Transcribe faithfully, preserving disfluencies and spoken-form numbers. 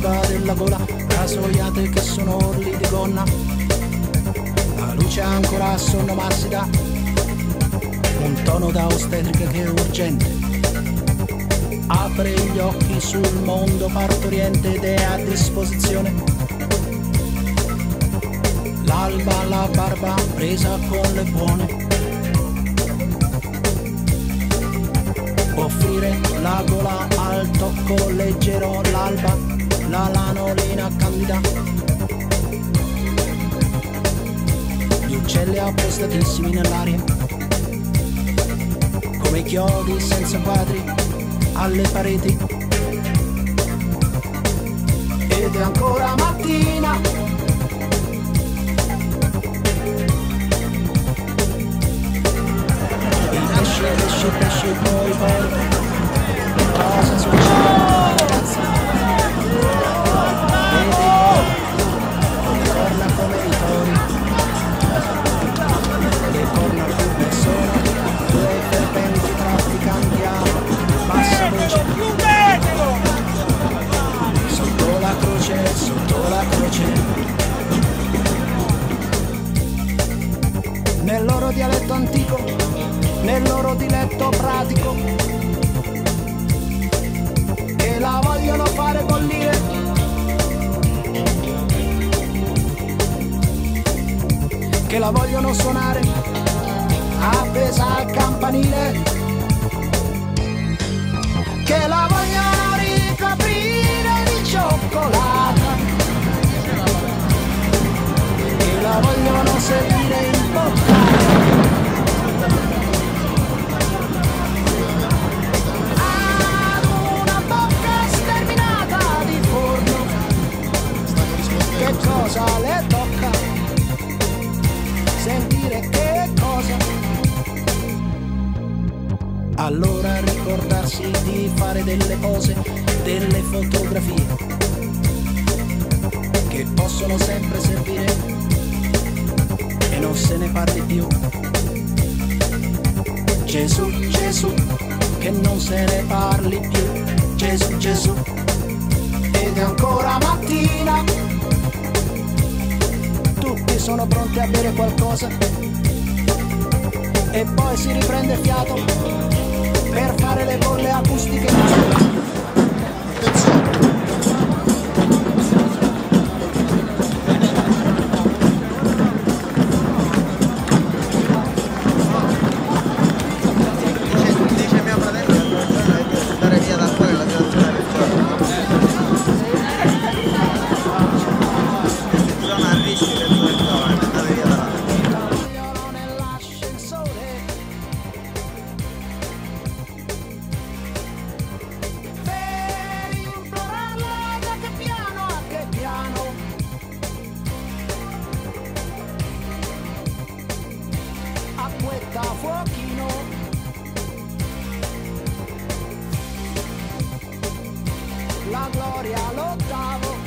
l'alba della gola, rasoiate che sono orli di gonna. La luce ancora a sonno ma si dà un tono da ostetrica che è urgente. Apre gli occhi sul mondo partoriente ed è a disposizione. L'alba, la barba presa con le buone. Offrire la gola al tocco leggero, l'alba, la lanolina candida. Gli uccelli appostatissimi nell'aria, come chiodi senza quadri alle pareti. Ed è ancora mattina. I pesci, pesci, pesci, poi, poi cosa succede, ragazzi? Vedi, le corna come i tori, le corna più persone, due ferventi trafficanti a bassa voce. Sotto la croce, sotto la croce. Nel loro dialetto antico, nel loro diletto pratico, che la vogliono fare bollire, che la vogliono suonare appesa al campanile, che la vogliono ricoprire di cioccolata, che la vogliono servire in bocca. Cosa le tocca sentire, che cosa? Allora ricordarsi di fare delle pose, delle fotografie che possono sempre servire e non se ne parli più. Gesù, Gesù, che non se ne parli più. Gesù, Gesù, ed è ancora mattina. Tutti sono pronti a bere qualcosa e poi si riprende fiato per fare le bolle acustiche. Acquetta fuochino, la gloria l'ottavo.